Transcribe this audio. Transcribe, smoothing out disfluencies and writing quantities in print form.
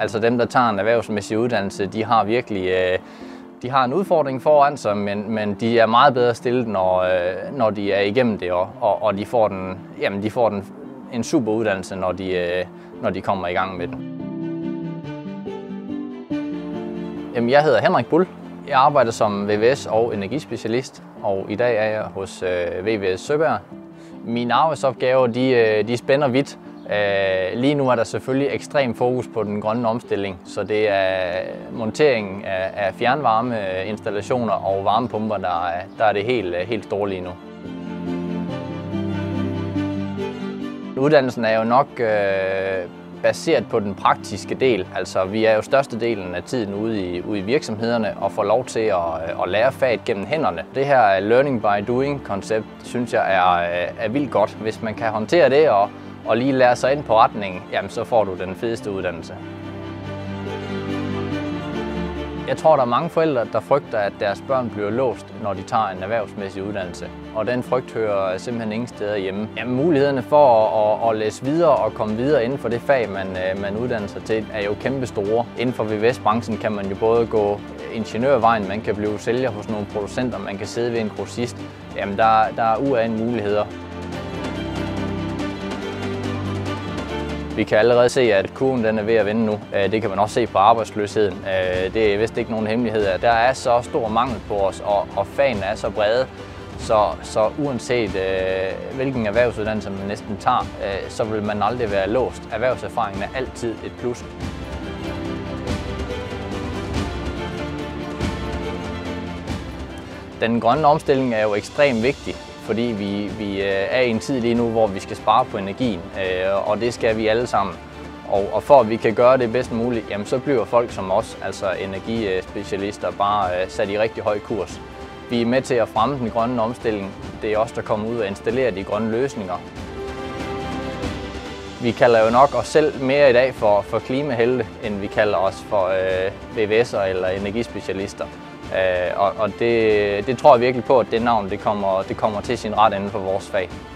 Altså dem, der tager en erhvervsmæssig uddannelse, de har virkelig de har en udfordring foran sig, men de er meget bedre stillet, når de er igennem det, og de får en super uddannelse, når de kommer i gang med den. Jamen, jeg hedder Henrik Bull. Jeg arbejder som VVS og energispecialist, og i dag er jeg hos VVS Søberg. Mine arbejdsopgaver de spænder vidt. Lige nu er der selvfølgelig ekstrem fokus på den grønne omstilling, så det er montering af fjernvarmeinstallationer og varmepumper, der er det helt store lige nu. Uddannelsen er jo nok baseret på den praktiske del. Altså, vi er jo størstedelen af tiden ude i virksomhederne og får lov til at lære faget gennem hænderne. Det her learning by doing koncept synes jeg er vildt godt. Hvis man kan håndtere det og lige lære sig ind på retningen, jamen, så får du den fedeste uddannelse. Jeg tror, der er mange forældre, der frygter, at deres børn bliver låst, når de tager en erhvervsmæssig uddannelse. Og den frygt hører simpelthen ingen steder hjemme. Jamen, mulighederne for at læse videre og komme videre inden for det fag, man uddanner sig til, er jo kæmpe store. Inden for VVS-branchen kan man jo både gå ingeniørvejen, man kan blive sælger hos nogle producenter, man kan sidde ved en grossist. Jamen, der er uanede muligheder. Vi kan allerede se, at kurven den er ved at vende nu. Det kan man også se på arbejdsløsheden. Det er vist ikke nogen hemmelighed. Der er så stor mangel på os, og fagene er så brede, så uanset hvilken erhvervsuddannelse man næsten tager, så vil man aldrig være låst. Erhvervserfaringen er altid et plus. Den grønne omstilling er jo ekstremt vigtig, fordi vi er i en tid lige nu, hvor vi skal spare på energien, og det skal vi alle sammen. Og for at vi kan gøre det bedst muligt, jamen, så bliver folk som os, altså energispecialister, bare sat i rigtig høj kurs. Vi er med til at fremme den grønne omstilling. Det er os, der kommer ud og installerer de grønne løsninger. Vi kalder jo nok os selv mere i dag for klimahelte, end vi kalder os for VVS'er eller energispecialister. Og det tror jeg virkelig på, at det navn det kommer til sin ret inden for vores fag.